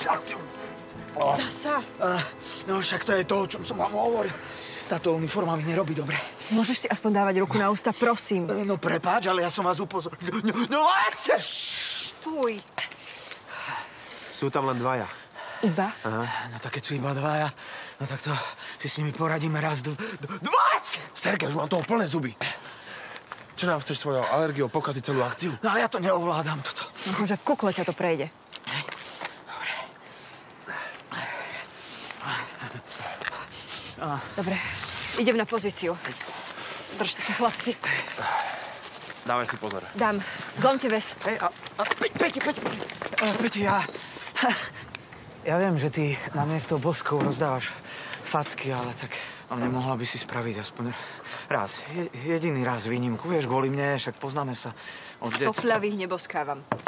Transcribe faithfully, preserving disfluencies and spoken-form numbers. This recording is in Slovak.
Zasa. Uh, no však to je to, o čom som vám hovoril. Táto uniforma mi nerobí dobre. Môžeš si aspoň dávať ruku na ústa, prosím. No prepáč, ale ja som vás upozornil. No, no, no Fuj. Sú tam len dvaja. Iba? Aha. No tak keď sú iba dvaja, no tak to si s nimi poradíme raz, dv... dvac! Sergej, už mám toho plné zuby. Čo nám chceš svojou alergiou pokaziť celú akciu? No ale ja to neovládam, toto. Možno, že v kukle ťa to prejde. Dobre, idem na pozíciu. Držte sa, chlapci. Dávaj si pozor. Dám. Zlomte väz. Hej, a... a Pe- Peti, Peti, Peti. Uh, Peti, ja... Ja viem, že ty namiesto boskov rozdávaš facky, ale tak... A nemohla by si spraviť aspoň raz, je, jediný raz výnimku. Vieš, kvôli mne, však poznáme sa od detstva. Sopľavých neboskávam.